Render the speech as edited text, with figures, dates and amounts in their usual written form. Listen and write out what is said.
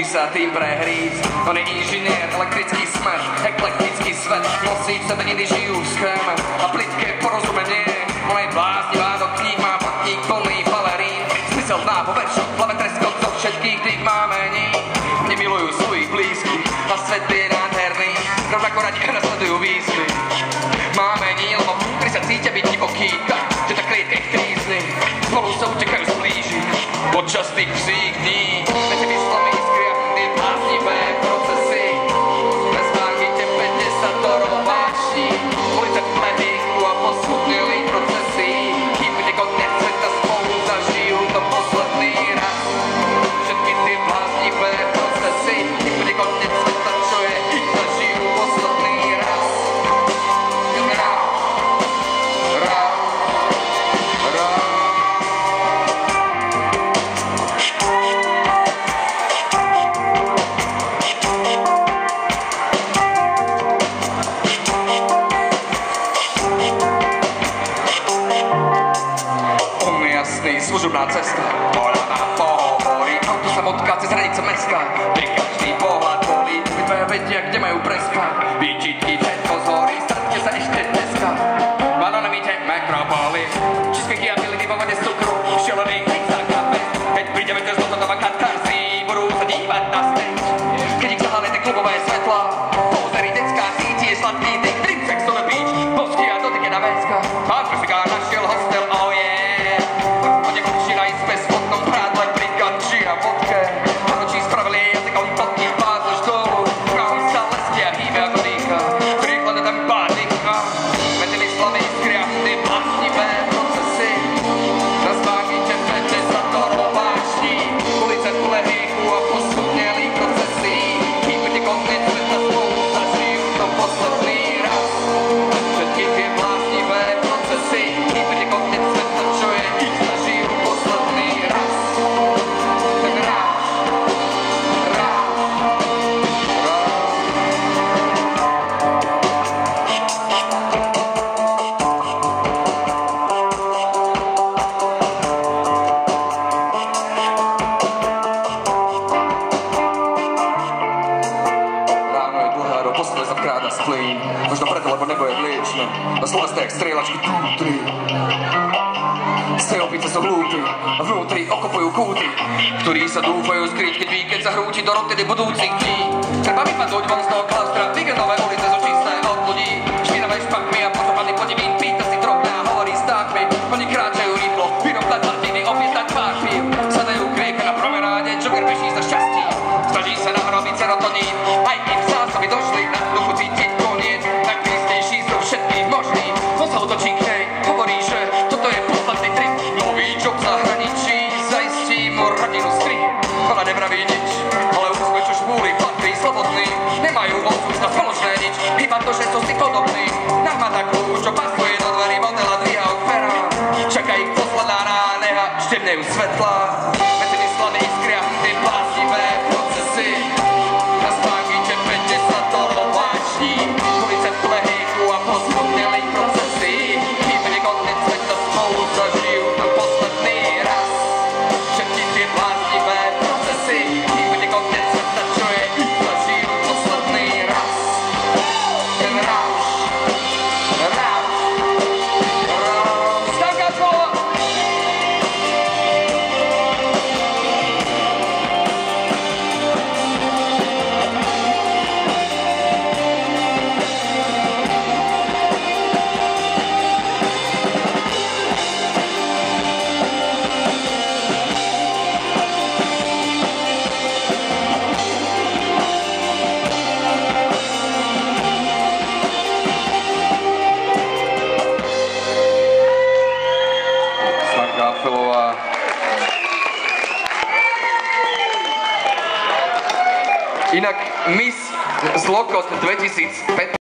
sa tým prehríť. On je inžinier, elektrický smer, eklektický svet, nosí v sebe iný žijú schéme a plitké porozumenie. On je bláznivá do kníh, má patník plný balerín, smyselná vo veršoch, v hlave treskot do všetkých tých mámení. Nemilujú svojich blízkych a svet je nádherný, rovnako radi nasledujú výzvy. Mámení, lebo vnútri sa cítia byť divoký, tak, že tak klietke ich trízny, spolu sa utekajú splížiť počas tých psích dní. Viete, myslami iskria tie bláznivé procesy, bez váhy tepete sa to rováši, ulice plebíku a posudnili procesy, kým bude konec sveta spolu zažijú to posledný raz. Všetky tie bláznivé procesy, kým bude konec sveta, čo je, ich zažijú posledný raz. Služobná cesta, voľaná pohovorí, auto sa motká cez hranice mesta, kde každý pohľad bolí, obidvaja vedia, kde majú prespať, výčitky všetko zhorí, stretne sa ešte dneska, bananamite metropoli, cheesecakey a piliny vo vode z cukru, šelený krik za kafe, keď prídeme cez Londonova katarzy, budú sa dívať na stage, keď ich zahalete klubové svetlá, pozerí decká, cíti je sladký dých, drink sex on the beach, bosky a dotyky na vecka, pán Trafika našiel hostel, oh yeah. Možno preto, lebo nebo je vliečne. Na Slovensku jak strieľačky tútri. Z tej opice sú hlúpi a vnútri okopujú kúty, ktorí sa dúfajú skryť, keď víkend sa hrúti do rotedy budúcich dní. Treba vypadnúť von z toho klaustra, víkendové ulice sú čisté od ľudí, špinavé špakmi a pozopadný podivín, pýta si drobné a hovorí s tákmi. Oni kráčajú rýchlo, vyrobtať hladiny, opietať pár pív, sadajú k rieke na promenáde, jogger beží za šťastí, snaží sa nahrobiť serotonín, aj im zásoby došli na duchu cítiť koniec, najprísnejší zo všetkých možných. On sa otočí k nej, hovorí, že toto je posledný trip, nový job v zahraničí, zaistí mu rodinu stri. Ona nevraví nič, ale úsmev, čo šmúri, patrí slobodný, nemajú odsud na spoločné nič, iba to, že sú si podobní. Nahmata kľúč, čo pasuje do dverí modela, dvíha od pera, čaká ich posledná náneha, štebnejú svetlá, medzi myslami iskria tie bláznivé procesy. Na spánky čepete sa to vážni, ulice plehýku a pospodnelých procesy, kým bude konec sveta spolu zažijú to posledný raz. Všetky tie bláznivé procesy, kým bude konec sveta, čo je, ich zažijú posledný raz. Ten ráš, stavka slova. Inak Miss Zlokot 2015